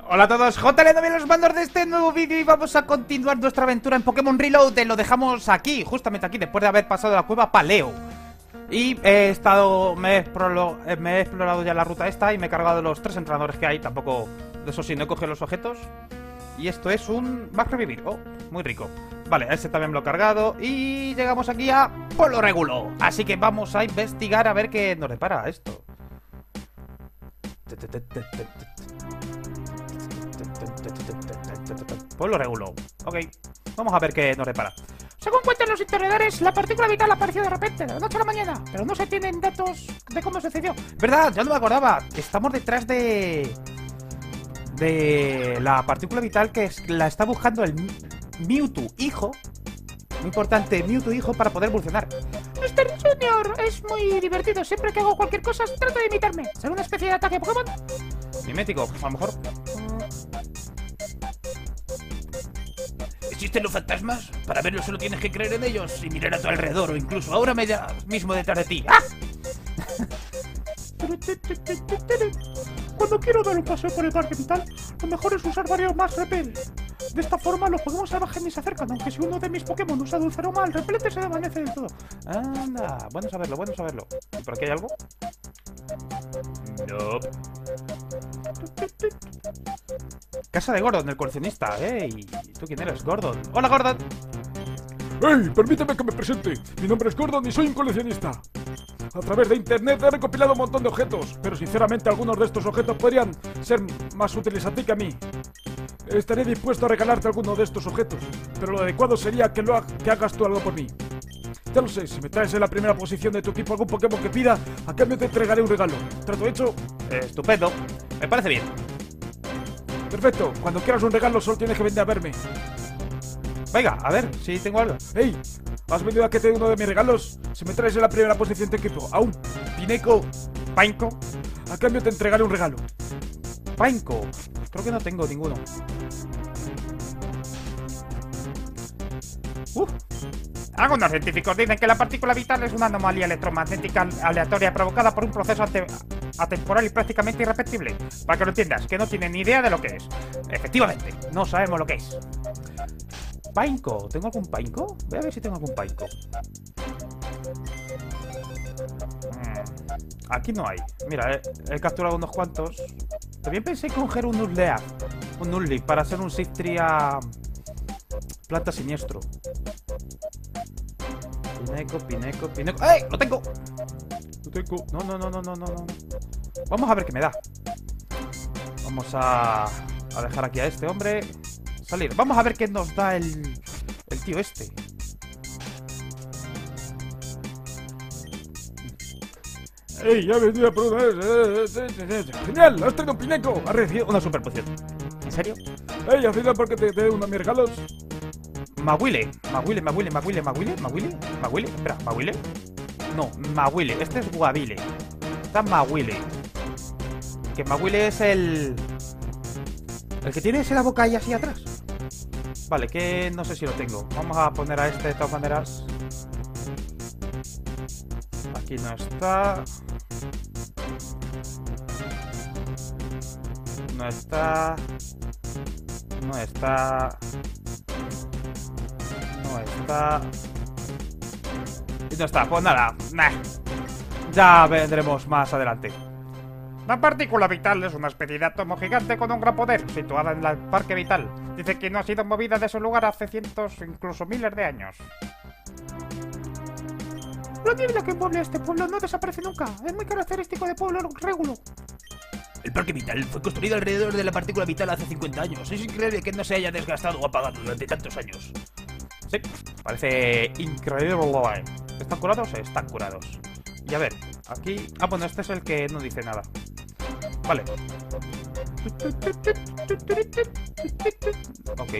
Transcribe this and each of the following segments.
Hola a todos, JL de los mandos de este nuevo vídeo y vamos a continuar nuestra aventura en Pokémon Reload. Lo dejamos aquí, justamente aquí, después de haber pasado la cueva Paleo. Y me he explorado ya la ruta esta y me he cargado los 3 entrenadores que hay. Tampoco, de eso sí, no he cogido los objetos. Y esto es un Back Revivir, oh, muy rico. Vale, ese también me lo he cargado. Y llegamos aquí a Pueblo Regulo. Así que vamos a investigar a ver qué nos depara esto. Pueblo Regulo. Ok, vamos a ver qué nos depara. Según cuentan los historiadores, la partícula vital apareció de repente, de la noche a la mañana, pero no se tienen datos de cómo sucedió. ¿Verdad? Ya no me acordaba. Estamos detrás de la partícula vital que la está buscando el Mewtwo hijo. Muy importante, Mewtwo hijo, para poder evolucionar. Mr. Junior es muy divertido. Siempre que hago cualquier cosa, trata de imitarme. ¿Será una especie de ataque Pokémon? Mimético, a lo mejor. ¿Existen los fantasmas? Para verlos solo tienes que creer en ellos y mirar a tu alrededor, o incluso ahora mismo detrás de ti. ¡Ah! Cuando quiero dar un paseo por el parque vital, lo mejor es usar varios más repel. De esta forma los Pokémon salvajes ni se acercan, aunque si uno de mis Pokémon usa dulce aroma, el repelente se desvanece del todo. Anda, bueno saberlo, bueno saberlo. ¿Y por aquí hay algo? No. Casa de Gordon, el coleccionista. ¡Ey! ¿Tú quién eres? Gordon. ¡Hola, Gordon! ¡Hey! Permíteme que me presente. Mi nombre es Gordon y soy un coleccionista. A través de internet he recopilado un montón de objetos, pero sinceramente algunos de estos objetos podrían ser más útiles a ti que a mí. Estaré dispuesto a regalarte alguno de estos objetos, pero lo adecuado sería que hagas tú algo por mí. Ya lo sé, si me traes en la primera posición de tu equipo algún Pokémon que pida, a cambio te entregaré un regalo. ¿Trato hecho? Estupendo. Me parece bien. Perfecto. Cuando quieras un regalo solo tienes que venir a verme. Venga, a ver si tengo algo. ¡Hey! ¿Has venido a que te dé uno de mis regalos? Si me traes en la primera posición de tu equipo a un Pineco, Painco. a cambio te entregaré un regalo. Painco. Creo que no tengo ninguno. Algunos científicos dicen que la partícula vital es una anomalía electromagnética aleatoria provocada por un proceso atemporal y prácticamente irrepetible. Para que lo entiendas, que no tienen ni idea de lo que es. Efectivamente, no sabemos lo que es. Painco. ¿Tengo algún Painco? Voy a ver si tengo algún Painco. Aquí no hay. Mira, he capturado unos cuantos. También pensé en coger un Nuzleaf, un Nuzleaf, para hacer un Siftria planta siniestro. Pineco. ¡Ey! ¡Lo tengo! Lo tengo. No. Vamos a ver qué me da. Vamos a dejar aquí a este hombre salir. Vamos a ver qué nos da el tío este. ¡Ey! Ya he venido por una vez. ¡Genial! ¡Has traído un Pineco! Ha recibido una super poción. ¿En serio? ¡Ey! ¿Has venido porque te dé uno de mis regalos? Mahuile. Espera, ¿Mahuile? No, Mahuile. Este es Guavile. Está Mahuile. Que Mahuile es el que tiene ese la boca ahí así atrás. Vale, que no sé si lo tengo. Vamos a poner a este de todas maneras. Aquí no está. No está. Y no está, pues nada. Nah. Ya vendremos más adelante. La partícula vital es una especie de átomo gigante con un gran poder, situada en el parque vital. Dice que no ha sido movida de su lugar hace cientos, incluso miles de años. La niebla que envuelve a este pueblo no desaparece nunca. Es muy característico de Pueblo Regulo. El parque vital fue construido alrededor de la partícula vital hace 50 años. Es increíble que no se haya desgastado o apagado durante tantos años. Sí, parece increíble. ¿Están curados? Están curados. Y a ver, aquí... Ah, bueno, este es el que no dice nada. Vale. Ok.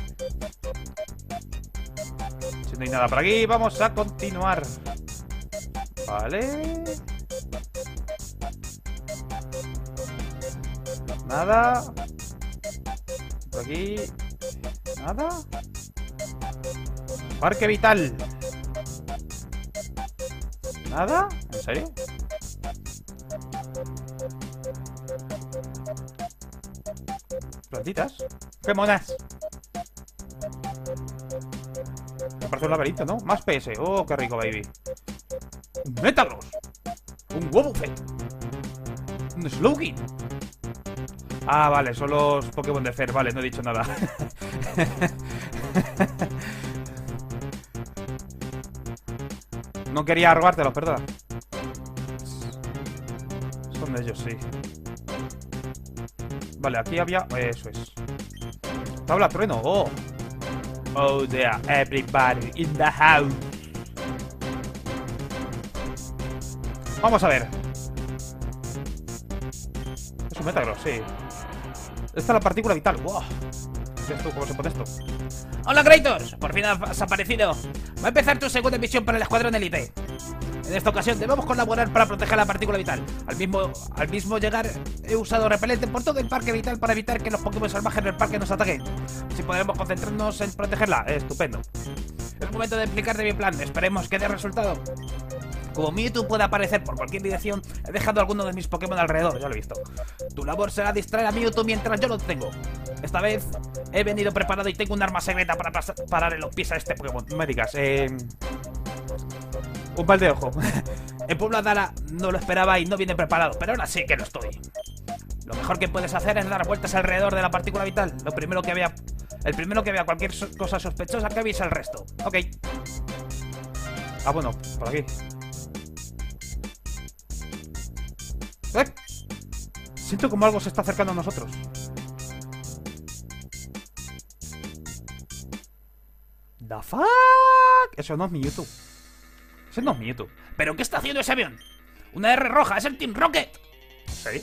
Si no hay nada por aquí, vamos a continuar. Vale. Nada. Por aquí. Nada. Parque vital. ¿Nada? ¿En serio? Plantitas. ¡Qué monas! Me parece un laberinto, ¿no? Más PS. ¡Oh, qué rico, baby! ¡Un Metagross! ¡Un Wobbuffet! ¡Un Slowking! Ah, vale, son los Pokémon de Fer. Vale, no he dicho nada. No quería robártelo, perdona. Son de ellos, sí. Vale, aquí había... Eso es. Tabla trueno. Oh. Oh, there, everybody in the house. Vamos a ver. Es un Metagross, sí. Esta es la partícula vital. Wow. ¿Sabes tú cómo se pone esto? ¡Hola, Kratos! Por fin has aparecido. Va a empezar tu segunda misión para el Escuadrón Elite. En esta ocasión debemos colaborar para proteger la partícula vital. Al mismo llegar he usado repelente por todo el parque vital para evitar que los Pokémon salvajes del parque nos ataquen. Así podremos concentrarnos en protegerla. Estupendo. Es momento de explicarte mi plan. Esperemos que dé resultado. Como Mewtwo puede aparecer por cualquier dirección, he dejado algunos de mis Pokémon alrededor, ya lo he visto. Tu labor será distraer a Mewtwo mientras yo lo tengo. Esta vez he venido preparado y tengo un arma secreta para parar en los pies a este Pokémon. No me digas, un pal de ojo. En Pueblo Adara no lo esperaba y no viene preparado, pero ahora sí que lo estoy. Lo mejor que puedes hacer es dar vueltas alrededor de la partícula vital. El primero que vea cualquier cosa sospechosa, que avise al resto. Ok. Ah, bueno, por aquí. Siento como algo se está acercando a nosotros. ¿The fuck? Eso no es Mewtwo. Ese no es Mewtwo. ¿Pero qué está haciendo ese avión? Una R roja, es el Team Rocket. ¿Sí?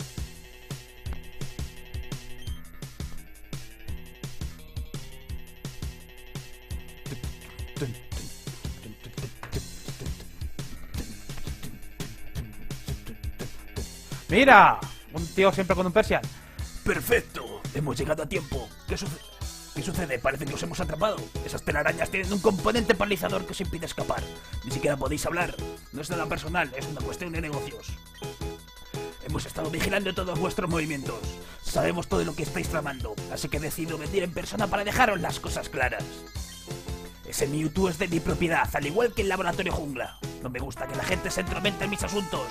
¡Mira! Un tío siempre con un Persian. ¡Perfecto! Hemos llegado a tiempo. ¿Qué sucede? Parece que os hemos atrapado. Esas telarañas tienen un componente paralizador que os impide escapar. Ni siquiera podéis hablar. No es nada personal, es una cuestión de negocios. Hemos estado vigilando todos vuestros movimientos. Sabemos todo lo que estáis tramando, así que decido venir en persona para dejaros las cosas claras. Ese Mewtwo es de mi propiedad, al igual que el laboratorio jungla. No me gusta que la gente se entrometa en mis asuntos.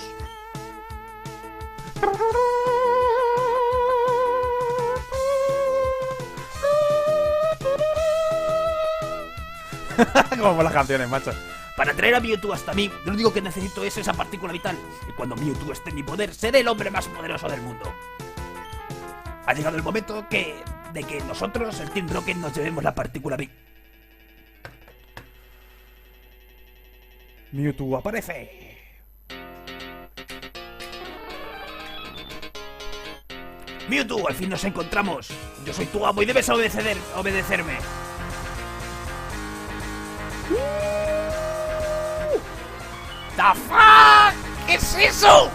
Como las canciones, macho. Para traer a Mewtwo hasta mí, lo único que necesito es esa partícula vital. Y cuando Mewtwo esté en mi poder, seré el hombre más poderoso del mundo. Ha llegado el momento de que nosotros, el Team Rocket, nos llevemos la partícula vital. Mewtwo aparece. Mewtwo, al fin nos encontramos. Yo soy tu amo y debes obedecerme. ¿The fuck? ¿Qué es eso?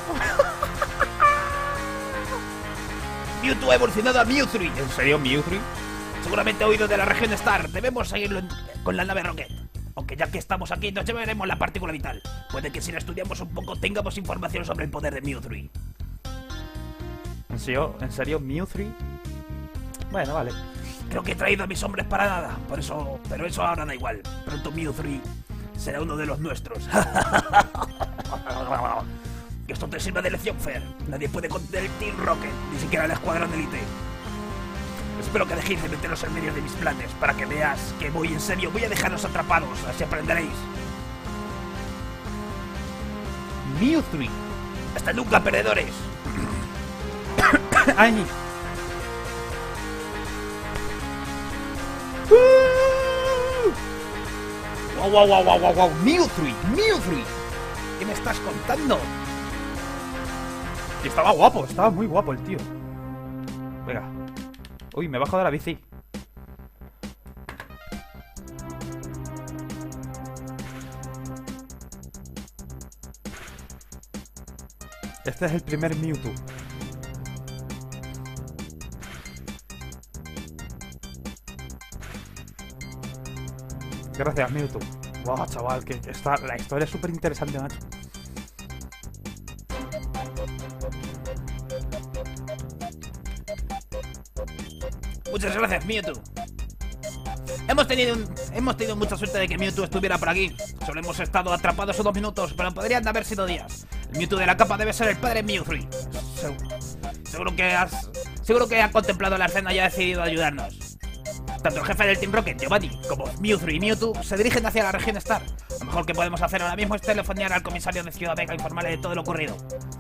Mewtwo ha evolucionado a Mewtwo. ¿En serio, Mewtwo? Seguramente ha oído de la región Star. Debemos seguirlo con la nave Rocket. Aunque ya que estamos aquí, nos llevaremos la partícula vital. Puede que si la estudiamos un poco tengamos información sobre el poder de Mewtwo. ¿En serio, Mewtwo? Bueno, vale. Creo que he traído a mis hombres para nada. Pero eso ahora da igual. Pronto Mewtwo será uno de los nuestros. Que esto te sirva de lección, Fer. Nadie puede contener el Team Rocket, ni siquiera el Escuadrón Elite. Espero que dejéis de meteros en medio de mis planes, para que veas que voy en serio. Voy a dejaros atrapados, así aprenderéis. Mewtwo. ¡Hasta nunca, perdedores! ¡Ay! ¡Wow! ¡Mewtwo! ¿Qué me estás contando? Y estaba guapo, estaba muy guapo el tío. Venga. Uy, me bajo de la bici. Este es el primer Mewtwo. Gracias, Mewtwo. Wow, chaval, que la historia es súper interesante, macho. Muchas gracias, Mewtwo. Hemos tenido mucha suerte de que Mewtwo estuviera por aquí. Solo hemos estado atrapados unos minutos, pero podrían haber sido días. El Mewtwo de la capa debe ser el padre Mewtwo. Seguro que ha contemplado la escena y ha decidido ayudarnos. Tanto el jefe del Team Rocket, Giovanni, como Mewtwo y Mewtwo se dirigen hacia la región Star. Lo mejor que podemos hacer ahora mismo es telefonear al comisario de Ciudad Vega e informarle de todo lo ocurrido.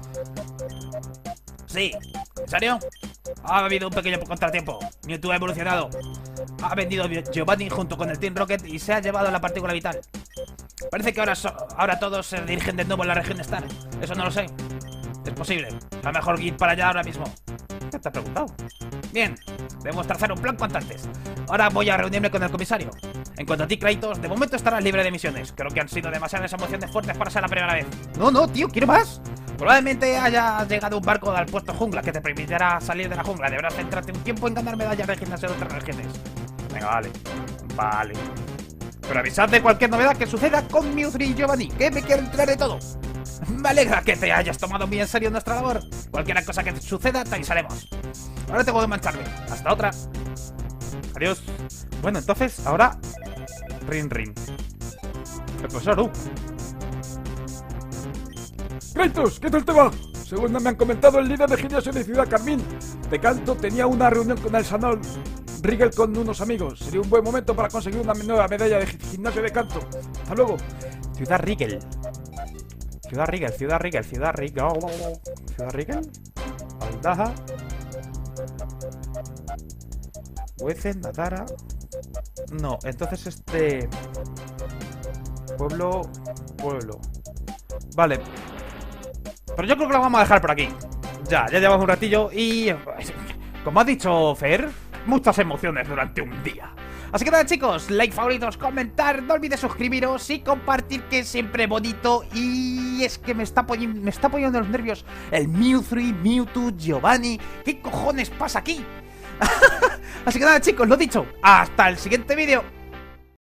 Sí, ¿en serio? Ha habido un pequeño contratiempo. Mewtwo ha evolucionado. Ha vendido Giovanni junto con el Team Rocket y se ha llevado la partícula vital. Parece que ahora todos se dirigen de nuevo a la región Star. Eso no lo sé. Es posible. A lo mejor ir para allá ahora mismo. ¿Qué te has preguntado? Bien, debemos trazar un plan cuanto antes. Ahora voy a reunirme con el comisario. En cuanto a ti, Kratos, de momento estarás libre de misiones. Creo que han sido demasiadas emociones fuertes para ser la primera vez. No, tío, quiero más. Probablemente haya llegado un barco al puerto jungla que te permitirá salir de la jungla. Deberás centrarte un tiempo en ganar medallas de gimnasio de otras regiones. Venga, vale. Pero avisad de cualquier novedad que suceda con Mewtwo y Giovanni, que me quiero enterar de todo. Me alegra que te hayas tomado muy en serio nuestra labor. Cualquier cosa que suceda, te avisaremos. Ahora tengo que marcharme. Hasta otra. Adiós. Bueno, entonces, ahora... Rin. El profesor U. Kratos, ¿qué tal te va? Según me han comentado, el líder de gimnasio de Ciudad Carmín de Canto tenía una reunión con el Sanol Rigel con unos amigos. Sería un buen momento para conseguir una nueva medalla de gimnasio de Canto. Hasta luego. Ciudad Rigel. Aldaja. Huezen, Nadara. No, entonces Pueblo. Vale. Pero yo creo que lo vamos a dejar por aquí. Ya llevamos un ratillo y... Como ha dicho Fer, muchas emociones durante un día. Así que nada, chicos, like, favoritos, comentar, no olvides suscribiros y compartir, que es siempre bonito. Y es que me está poniendo los nervios el Mewtwo, Giovanni. ¿Qué cojones pasa aquí? Así que nada, chicos, lo dicho, hasta el siguiente vídeo.